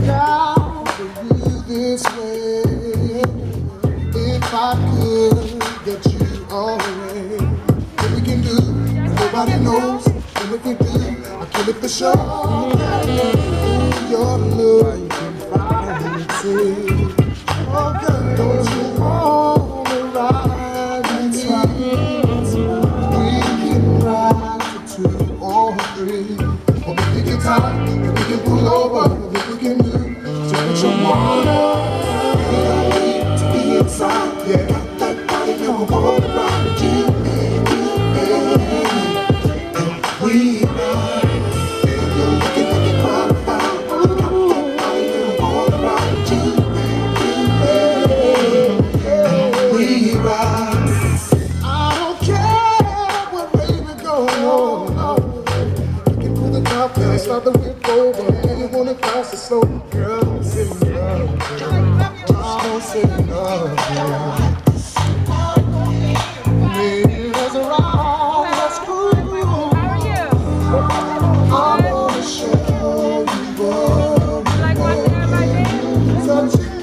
down for you this way. If I could get you away, what we can do, nobody knows. And if we do, I'll kill it for sure. Your love can find it. Oh girl, don't you wanna ride with me? We can ride to 2 or 3. Or if we get tired, if we can pull over, if we can do, so put your water. We don't need to be inside. Yeah, got that body, don't wanna ride with you. We ride. And you're looking right about. Got that body, don't wanna ride with you. We ride. I don't care what way we go. You can pull the top down, start the whip over. You wanna pass it slow, girl? Don't say no. Don't say no. Maybe there's a wrong, that's cool. I wanna show you what we want. Such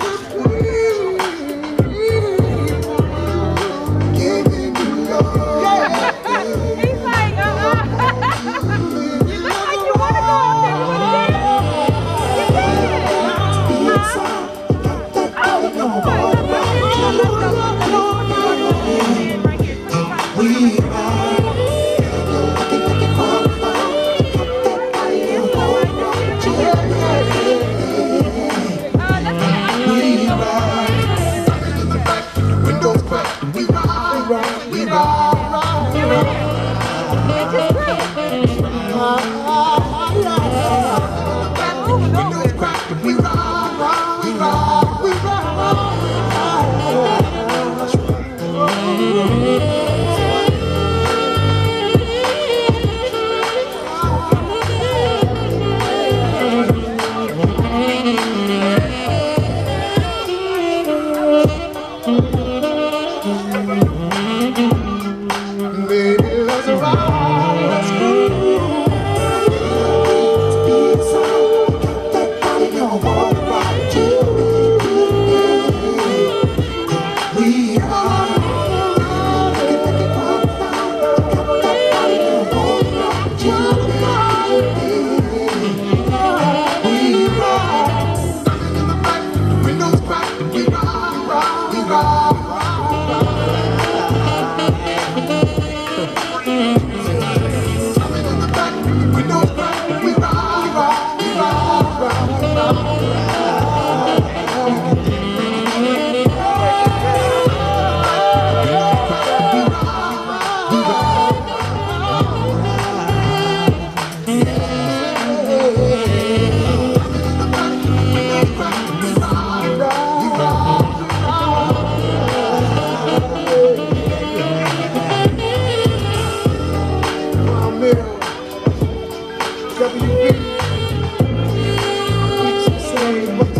WB keeps saying what